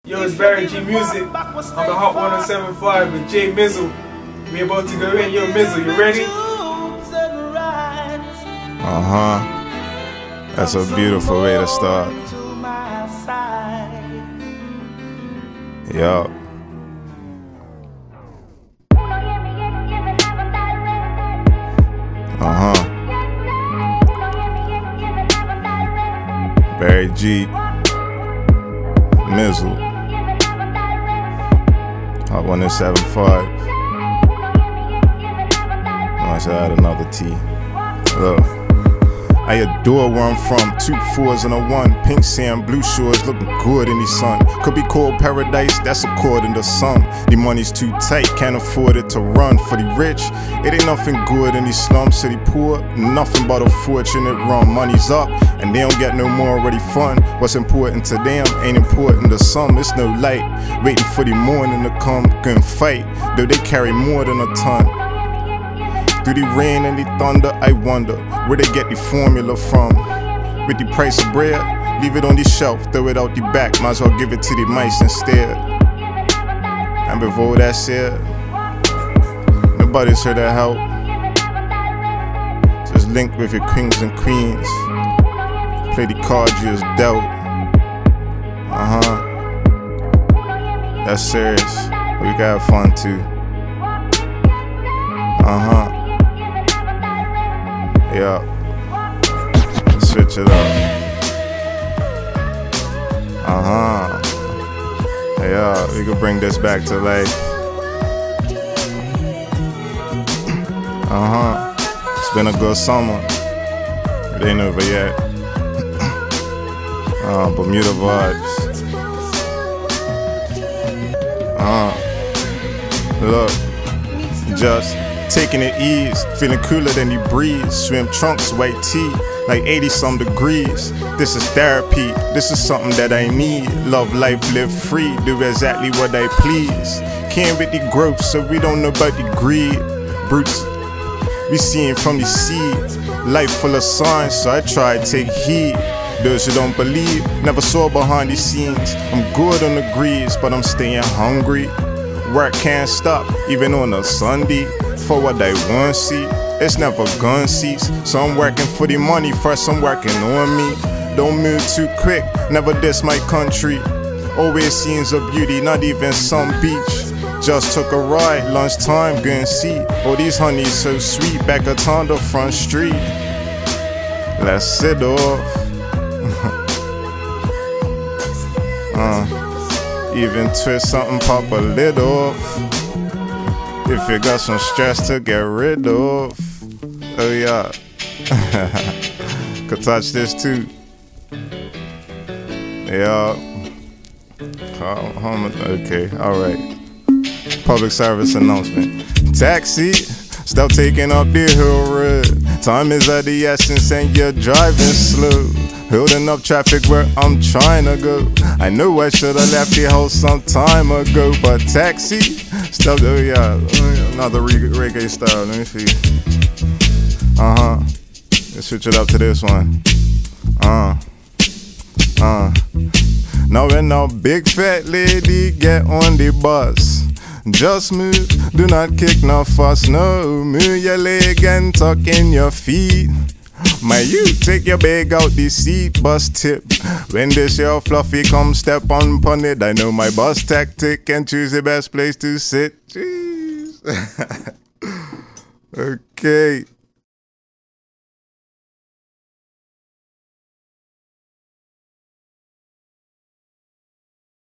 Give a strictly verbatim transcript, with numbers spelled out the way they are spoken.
Yo, it's Barry G Music on the Hot one oh seven point five with J Mizzle. We about to go in. Yo, Mizzle, you ready? Uh-huh. That's a beautiful way to start. Yo. Uh-huh. Barry G Mizzle. Hot one oh seven point five. I should add another T. Look. I adore where I'm from, two fours and a one. Pink sand, blue shores, looking good in the sun. Could be called paradise, that's according to some. The money's too tight, can't afford it to run. For the rich, it ain't nothing good in these slums. To the poor, nothing but a fortunate run. Money's up, and they don't get no more already fun. What's important to them ain't important to some. It's no light, waiting for the morning to come. Couldn't fight, though they carry more than a ton. Through the rain and the thunder, I wonder where they get the formula from. With the price of bread, leave it on the shelf, throw it out the back, might as well give it to the mice instead. And before that said, nobody's here to help. Just link with your kings and queens. Play the cards you was dealt. Uh-huh. That's serious. We got fun too. Uh-huh. Yeah, switch it up. Uh-huh. Yeah, we could bring this back to life. Uh-huh. It's been a good summer. It ain't over yet. uh, Bermuda vibes. Uh-huh. Look, just taking it ease, feeling cooler than the breeze. Swim trunks, white tee, like eighty some degrees. This is therapy, this is something that I need. Love life, live free, do exactly what I please. Can't with the growth, so we don't know about the greed. Brutes, we seeing from the seed. Life full of signs, so I try to take heed. Those who don't believe, never saw behind the scenes. I'm good on the greens, but I'm staying hungry. Work can't stop, even on a Sunday. For what I want to see, it's never gun seats. So I'm working for the money first, I'm working on me. Don't move too quick, never diss my country. Always scenes of beauty, not even some beach. Just took a ride, lunchtime, go and see. Oh, these honeys so sweet, back a ton the front street. Let's sit off. uh, even twist something, pop a lid off. If you got some stress to get rid of. Oh yeah. Could touch this too. Yeah. Okay, alright. Public service announcement. Taxi, stop taking up the hill road. Time is of the essence and you're driving slow. Holding up traffic where I'm trying to go. I know I should have left the house some time ago, but taxi, stop. Oh yeah, another reggae style. Let me see. Uh huh. Let's switch it up to this one. Uh. Uh. Now when a big fat lady get on the bus, just move, do not kick no fuss. No, move your leg and tuck in your feet. My you take your bag out the seat, bus tip. When this your fluffy come step on pon it, I know my bus tactic and choose the best place to sit. Jeez. Okay.